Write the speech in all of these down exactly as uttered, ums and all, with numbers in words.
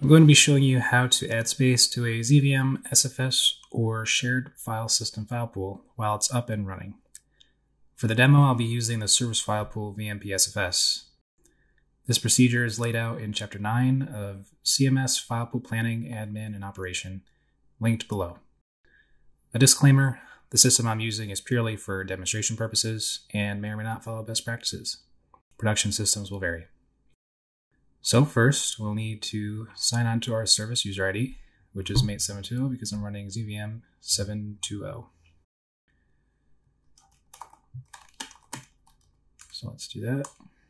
I'm going to be showing you how to add space to a Z V M, S F S, or shared file system file pool while it's up and running. For the demo, I'll be using the Service File Pool V M P S F S. This procedure is laid out in Chapter nine of C M S File Pool Planning, Admin, and Operation, linked below. A disclaimer, the system I'm using is purely for demonstration purposes and may or may not follow best practices. Production systems will vary. So first, we'll need to sign on to our service user I D, which is mate seven two zero because I'm running Z V M seven two zero. So let's do that.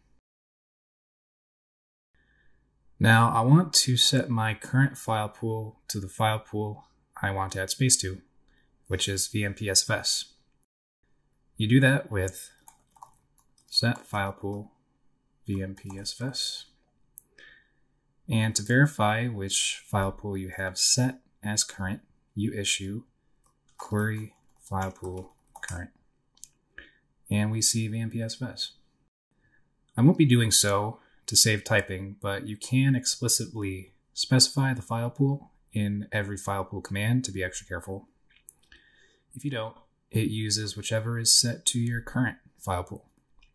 Now I want to set my current file pool to the file pool I want to add space to, which is V M P S F S. You do that with set file pool V M P S F S. And to verify which file pool you have set as current, you issue query file pool current. And we see V M P S F S. I won't be doing so to save typing, but you can explicitly specify the file pool in every file pool command to be extra careful. If you don't, it uses whichever is set to your current file pool.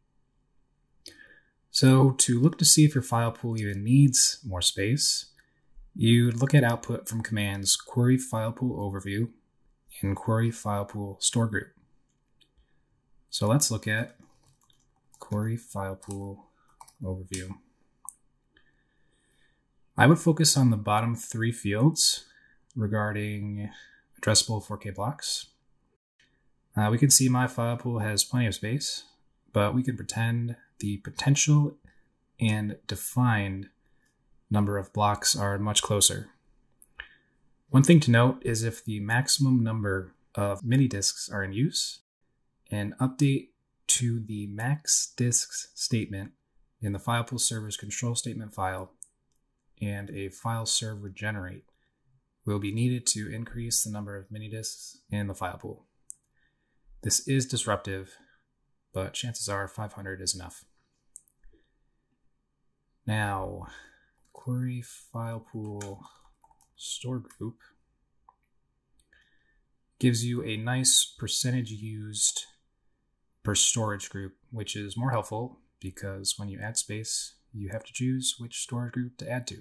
So to look to see if your file pool even needs more space, you'd look at output from commands query file pool overview and query file pool store group. So let's look at query file pool overview. I would focus on the bottom three fields regarding addressable four K blocks. Uh, we can see my file pool has plenty of space, but we can pretend the potential and defined number of blocks are much closer. One thing to note is if the maximum number of mini disks are in use, an update to the max disks statement in the file pool server's control statement file and a file server generate will be needed to increase the number of mini disks in the file pool. This is disruptive, but chances are five hundred is enough. Now, query file pool store group gives you a nice percentage used per storage group, which is more helpful because when you add space, you have to choose which storage group to add to.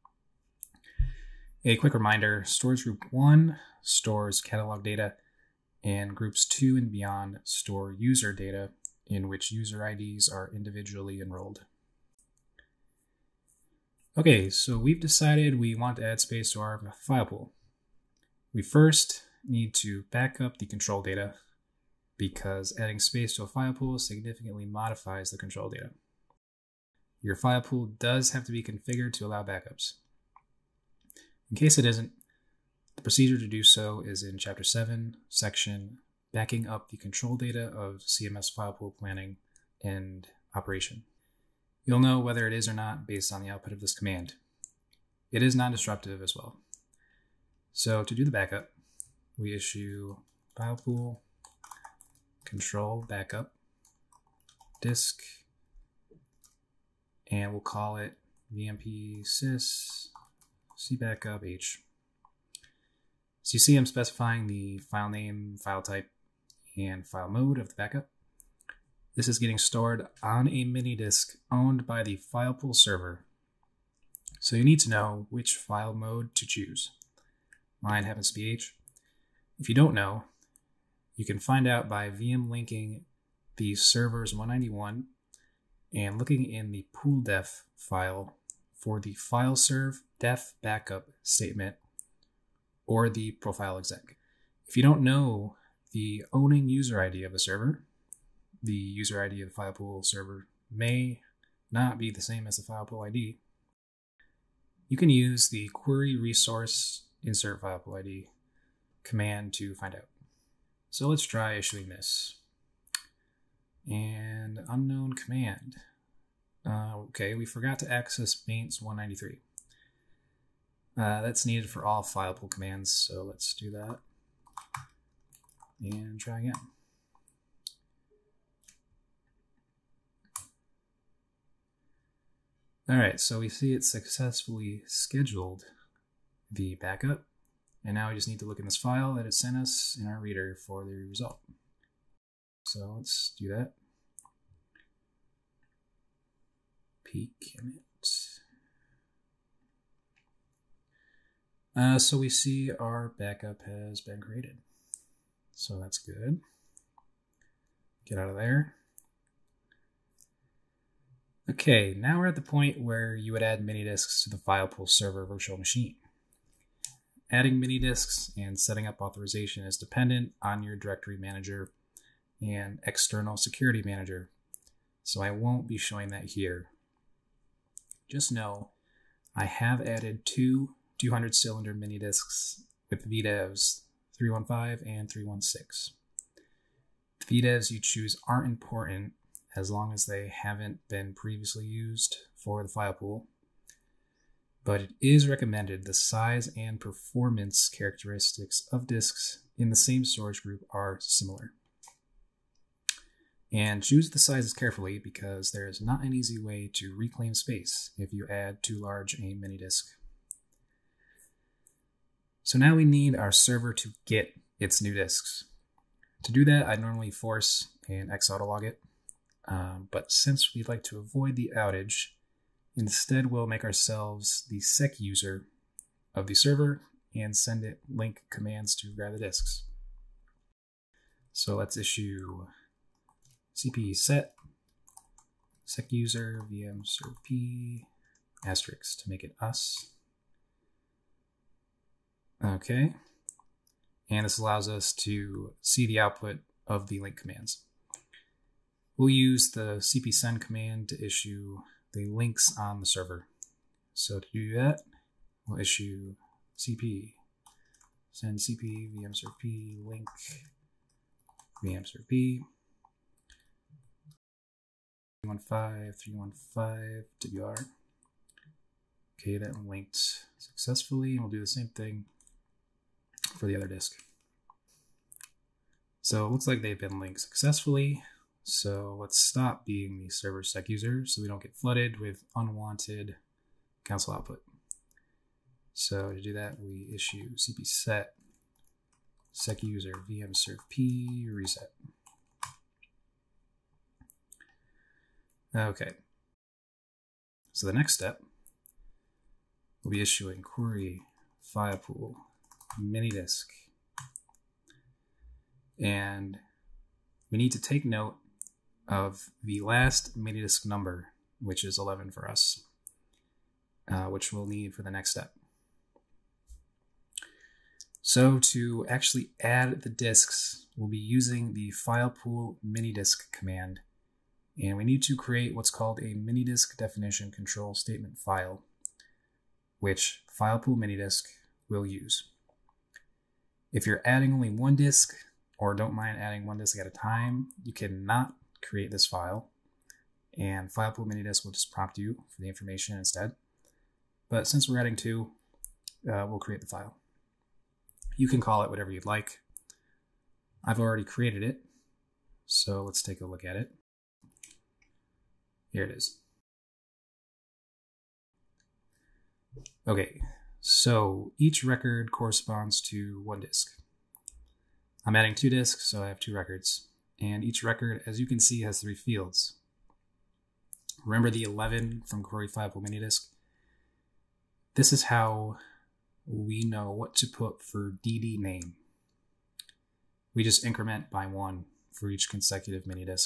A quick reminder, storage group one stores catalog data, and groups two and beyond store user data in which user I Ds are individually enrolled. Okay, so we've decided we want to add space to our file pool. We first need to back up the control data because adding space to a file pool significantly modifies the control data. Your file pool does have to be configured to allow backups. In case it isn't, the procedure to do so is in Chapter seven, section Backing Up the Control Data of C M S File Pool Planning and Operation. You'll know whether it is or not based on the output of this command. It is non-disruptive as well. So to do the backup, we issue file pool control backup disk, and we'll call it V M P sys cbackup h. So you see I'm specifying the file name, file type, and file mode of the backup. This is getting stored on a mini disk owned by the file pool server. So you need to know which file mode to choose. Mine happens to be H. If you don't know, you can find out by V M linking the server's one ninety-one and looking in the pool def file for the file serve def backup statement or the profile exec. If you don't know the owning user I D of the server, the user I D of the file pool server may not be the same as the file pool I D, you can use the query resource insert file pool I D command to find out. So let's try issuing this. And unknown command. Uh, okay, we forgot to access mains one ninety-three. Uh, that's needed for all file pool commands, so let's do that. And try again. All right, so we see it successfully scheduled the backup. And now we just need to look in this file that it sent us in our reader for the result. So let's do that. Peek in it. Uh, so we see our backup has been created. So that's good. Get out of there. Okay, now we're at the point where you would add minidisks to the FILEPOOL server virtual machine. Adding minidisks and setting up authorization is dependent on your directory manager and external security manager, so I won't be showing that here. Just know I have added two two hundred cylinder minidisks with V DEVs three one five and three one six. The V DEVs you choose aren't important as long as they haven't been previously used for the FILEPOOL. But it is recommended the size and performance characteristics of disks in the same storage group are similar. And choose the sizes carefully because there is not an easy way to reclaim space if you add too large a mini disk. So now we need our server to get its new disks. To do that, I'd normally force an xautolog it, um, but since we'd like to avoid the outage, instead, we'll make ourselves the sec user of the server and send it link commands to grab the disks. So let's issue cp set sec user vm serv p asterisk to make it us. Okay, and this allows us to see the output of the link commands. We'll use the cpsend command to issue the links on the server. So to do that, we'll issue cp send cp vm serv p link vm serv p three one five three one five W R. Okay, that linked successfully, and we'll do the same thing for the other disk. So it looks like they've been linked successfully. So let's stop being the server sec user so we don't get flooded with unwanted console output. So to do that, we issue cp set sec user vm serv p reset. Okay. So the next step, we'll be issuing query FILEPOOL MINIDISK. And we need to take note of the last minidisk number, which is eleven for us, uh, which we'll need for the next step. So to actually add the disks, we'll be using the FILEPOOL MINIDISK command, and we need to create what's called a minidisk definition control statement file, which FILEPOOL MINIDISK will use. If you're adding only one disk, or don't mind adding one disk at a time, you cannot create this file, and FILEPOOL MINIDISK will just prompt you for the information instead. But since we're adding two, uh, we'll create the file. You can call it whatever you'd like. I've already created it, so let's take a look at it. Here it is. Okay, so each record corresponds to one disk. I'm adding two disks, so I have two records. And each record, as you can see, has three fields. Remember the eleven from query FILEPOOL MINIDISK? This is how we know what to put for D D name. We just increment by one for each consecutive minidisk.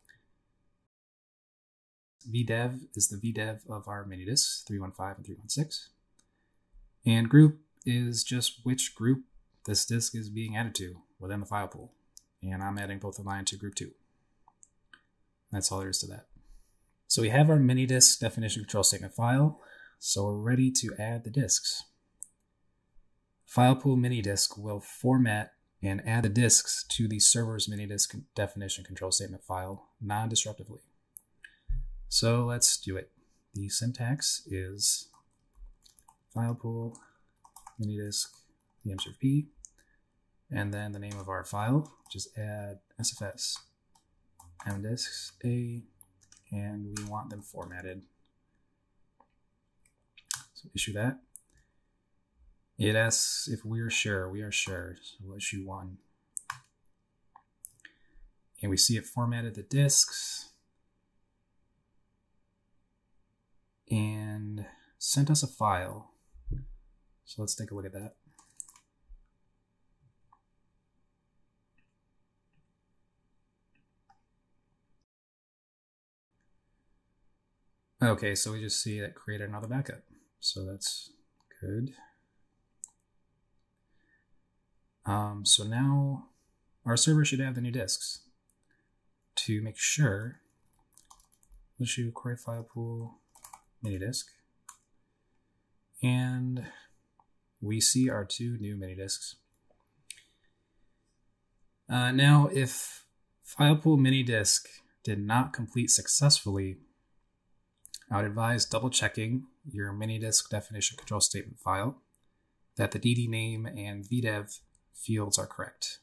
V dev is the V dev of our minidisks, three one five and three one six. And group is just which group this disk is being added to within the FILEPOOL. And I'm adding both of mine to group two. That's all there is to that. So we have our minidisk definition control statement file, so we're ready to add the disks. FILEPOOL MINIDISK will format and add the disks to the server's minidisk definition control statement file non-disruptively. So let's do it. The syntax is FILEPOOL MINIDISK vm serv p, and then the name of our file, just add S F S mdisks a, and we want them formatted So issue that. It asks if we're sure. We are sure. So we'll issue one. And we see it formatted the disks and sent us a file. So let's take a look at that. Okay, so we just see it created another backup. So that's good. Um, so now our server should have the new disks. To make sure, let's issue query file pool minidisk. And we see our two new minidisks. Uh, now, if file pool minidisk did not complete successfully, I would advise double checking your minidisk definition control statement file that the D D name and V dev fields are correct.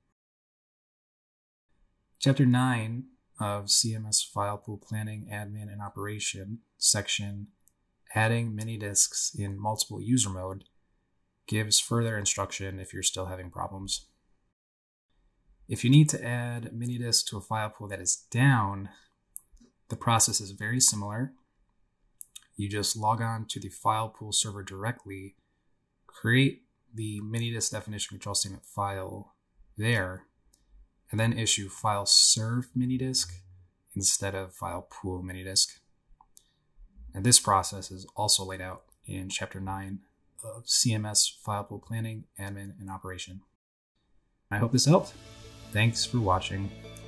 Chapter nine of C M S File Pool Planning, Admin, and Operation, section Adding Minidisks in Multiple User Mode, gives further instruction if you're still having problems. If you need to add minidisk to a file pool that is down, the process is very similar. You just log on to the file pool server directly, create the minidisk definition control statement file there, and then issue file serve minidisk instead of file pool minidisk. And this process is also laid out in chapter nine of C M S File Pool Planning, Admin, and Operation. I hope this helped. Thanks for watching.